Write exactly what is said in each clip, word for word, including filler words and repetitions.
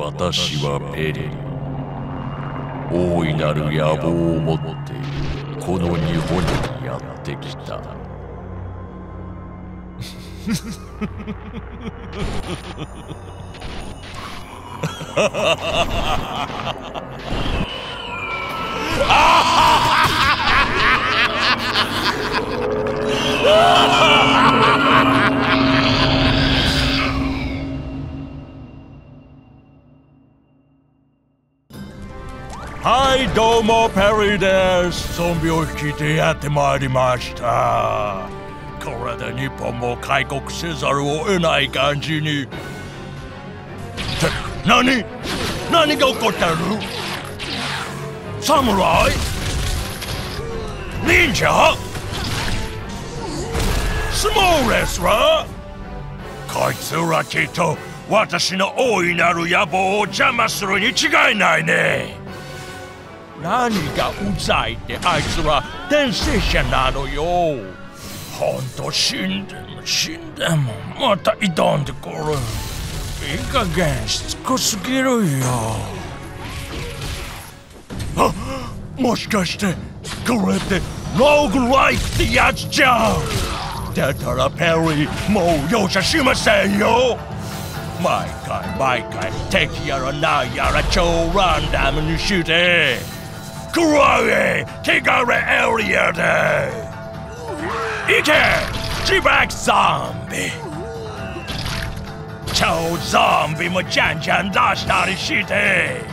私はペリー。大いなる野望を持ってこの日本にやってきた。はい、どうもペリーです。ゾンビを引いてやってまいりました。これで日本も開国せざるを得ない感じに。って何何が起こってる？侍？忍者？相撲レスラー？こいつらきっと私の大いなる野望を邪魔するに違いないね。何がうざいってあいつら転生者なのよ。ほんと死んでも死んでもまた挑んでくる。いい加減しつこすぎるよ。あ、もしかしてこれってローグライクってやつじゃん。だったらペリーもう容赦しませんよ。毎回毎回敵やら何やら超ランダムにして黒い手軽エリアで行け自爆ゾンビ。超ゾンビもじゃんじゃん出したりして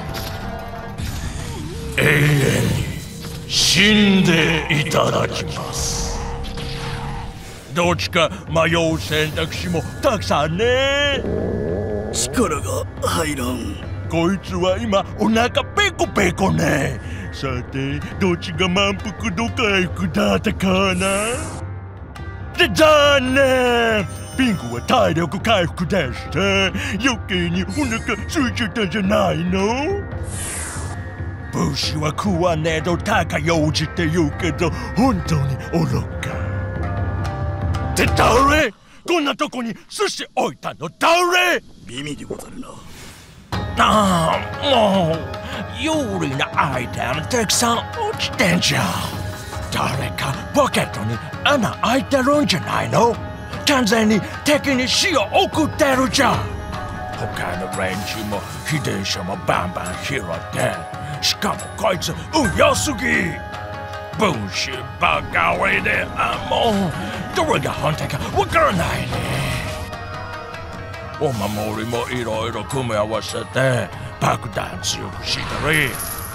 永遠に死んでいただきます。どっちか迷う選択肢もたくさんね。 力が入らん。 こいつは今お腹ペコペコね。さてどっちが満腹度回復だったかな。で残念、ピンクは体力回復でして余計にお腹空いちゃったんじゃないの。武士は食わねえと高用事って言うけど本当に愚か。って誰？こんなとこに寿司置いたの誰？ 美味でござるな。 ああ、もう有利なアイテムたくさん落ちてんじゃん。誰かポケットに穴開いてるんじゃないの？完全に敵に死を送ってるじゃん。他の連中も秘伝書もバンバン拾って、しかもこいつ運良すぎ。分子ばかりで、あ、もうどれが本体かわからないね。お守りもいろいろ組み合わせて爆弾強くしたり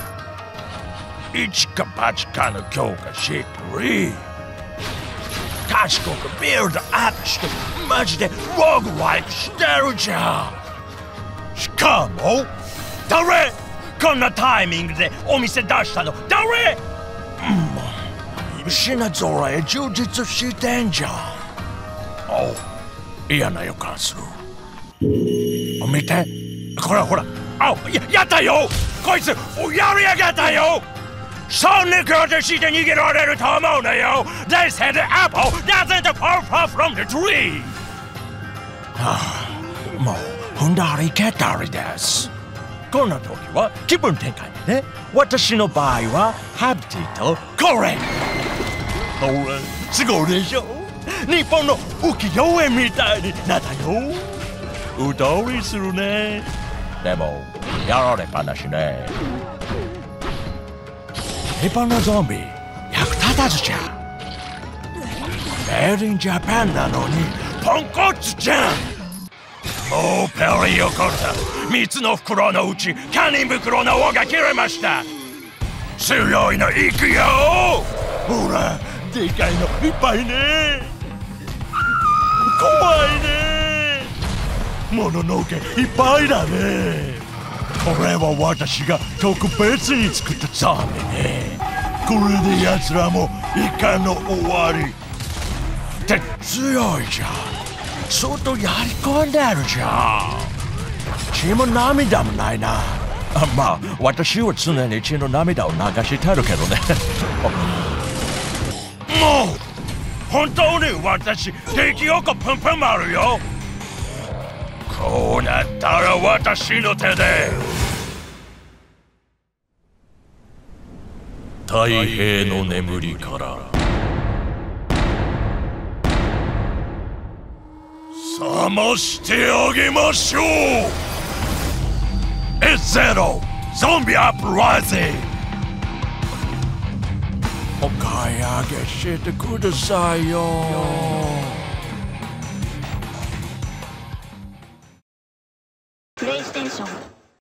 一か八かの強化したり賢くビルドアップしてマジでログライクしてるじゃん。しかも誰？こんなタイミングでお店出したの誰？うん、品揃え充実してんじゃん。おう、嫌な予感する。見て、ほらほら、あ、や、やったよ。こいつやりやがったよ。そんなことして逃げられると思うなよ。They said the apple doesn't fall far from the tree。はあ、もう踏んだり蹴ったりです。こんな時は気分転換にね。私の場合はハビティとこれ。ほら、すごいでしょ。日本の浮世絵みたいになったよ。うとりするね。でもやられっぱなしね。日本のゾンビ役立たずじゃん。メイドインジャパンなのにポンコツじゃん。もうペリー怒った。みっつの袋のうち堪忍袋の尾が切れました。強いのいくよ。ほらでかいのいっぱいね。怖いね。もののけいっぱいだね。これは私が特別に作ったゾンビね。これで奴らもイカの終わりって強いじゃん。相当やり込んでるじゃん。血も涙もないな。あ、まあ私は常に血の涙を流してるけどね。もう本当に私敵横プンプンあるよ。 こうなったら私の手で太平の眠りから覚ましてあげましょう。 エッドゼロ ゾンビ Uprising お買い上げしてくださいよ。